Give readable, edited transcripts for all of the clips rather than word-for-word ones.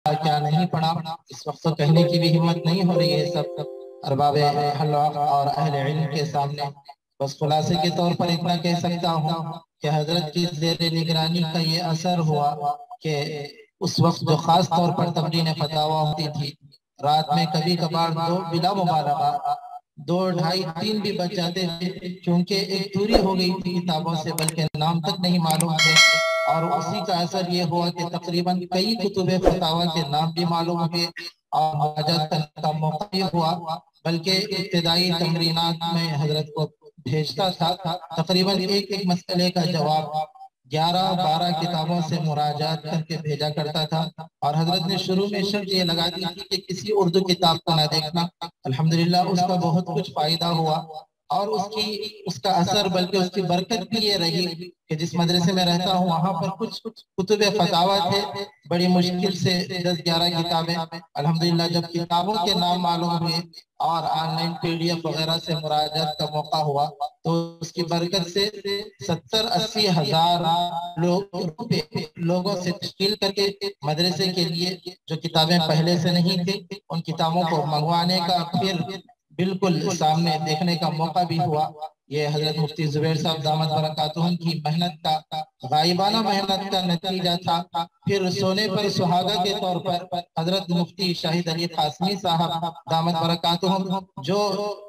کیا نہیں پڑھا، اس وقت تو کہنے کی بھی ہمت نہیں ہو رہی ہے سب ارباب حلوہ اور اہل علم کے سامنے۔ بس خلاصے کے طور پر اتنا کہہ سکتا ہوں کہ حضرت کی زیر نگرانی کا یہ اثر ہوا کہ اس وقت جو خاص طور پر تمرین فتاویٰ ہوتی تھی، رات میں کبھی کبھار بلا مبالغہ 2، 2:30، 3 بھی بچ جاتے تھے، کیونکہ ایک دوری ہو گئی تھی کتابوں سے، بلکہ نام تک نہیں معلوم تھے۔ اور اسی کا اثر یہ ہوا کہ تقریباً کئی کتب فتاویٰ کے نام بھی معلوم ہوئے اور مراجعت کرنے کا موقع بھی ہوا، بلکہ ابتدائی تمرینات میں حضرت کو بھیجتا تھا تقریباً ایک ایک مسئلے کا جواب 11، 12 کتابوں سے مراجعات کر کے بھیجا کرتا تھا۔ اور حضرت نے شروع میں شرط یہ لگا دی تھی کہ کسی اردو کتاب کو نہ دیکھنا۔ الحمدللہ اس کا بہت کچھ فائدہ ہوا، اور اس کا اثر بلکہ اس کی برکت بھی یہ رہی کہ جس مدرسے میں رہتا ہوں وہاں پر کچھ کتب فتاویٰ تھے، بڑی مشکل سے 10، 11 کتابیں۔ الحمدللہ جب کتابوں کے نام معلوم ہوئے اور آن لائن PDF وغیرہ سے مراجعت کا موقع ہوا تو اس کی برکت سے 70، 80 ہزار لوگوں سے تشکیل کر کے مدرسے کے لیے جو کتابیں پہلے سے نہیں تھی ان کتابوں کو منگوانے کا پھر بالکل سامنے دیکھنے کا موقع بھی ہوا۔ یہ حضرت مفتی زبیر صاحب دامت برکاتہم کی محنت کا، غائبانہ محنت کا نتیجہ تھا۔ پھر سونے پر سہاگا کے طور پر حضرت مفتی شاہد علی قاسمی صاحب دامت برکاتہم، جو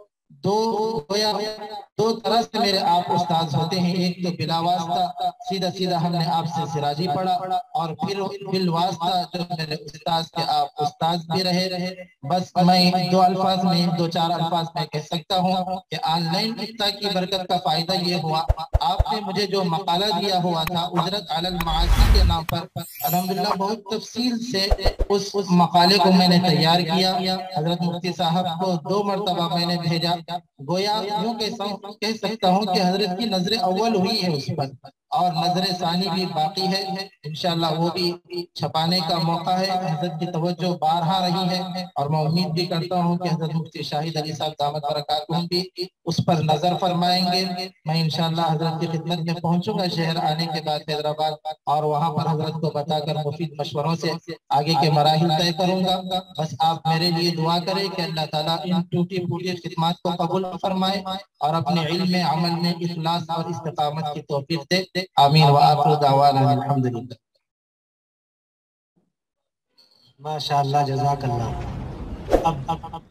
دو طرح سے میرے آپ استاذ ہوتے ہیں، ایک تو بلا واسطہ سیدھا سیدھا ہم نے آپ سے سراجی پڑھا، اور پھر بالواسطہ جو میرے استاذ کے آپ استاذ بھی رہے۔ بس میں 2 الفاظ میں 2، 4 الفاظ میں کہہ سکتا ہوں کہ آن لائن افتاء کی برکت کا فائدہ یہ ہوا، آپ نے مجھے جو مقالہ دیا ہوا تھا اجرت علی المعاصی کے نام پر، الحمدللہ بہت تفصیل سے اس مقالے کو میں نے تیار کیا، حضرت مفتی صاحب کو 2 مرتبہ میں نے بھیجا۔ گویا یوں کہہ سکتا ہوں کہ حضرت کی نظر اول ہوئی ہے اس پر، اور نظر ثانی بھی باقی ہے، انشاءاللہ وہ بھی چھپانے کا موقع ہے۔ حضرت کی توجہ بارہا رہی ہے، اور میں امید بھی کرتا ہوں کہ حضرت مفتی شاہد علی صاحب دامت برکاتہم بھی اس پر نظر فرمائیں گے۔ میں انشاءاللہ حضرت کی خدمت میں پہنچوں گا شہر آنے کے بعد حیدرآباد، اور وہاں پر حضرت کو بتا کر مفید مشوروں سے آگے کے مراحل طے کروں گا۔ بس آپ میرے لیے دعا کریں کہ اللہ تعالیٰ ان ٹوٹی پھوٹی خدمات کو قبول فرمائے اور اپنے علم عمل میں اخلاص اور استقامت کی توفیق دے۔ آمین وآخر دعوانا الحمدللہ۔ ماشاءاللہ، جزاک اللہ۔ اب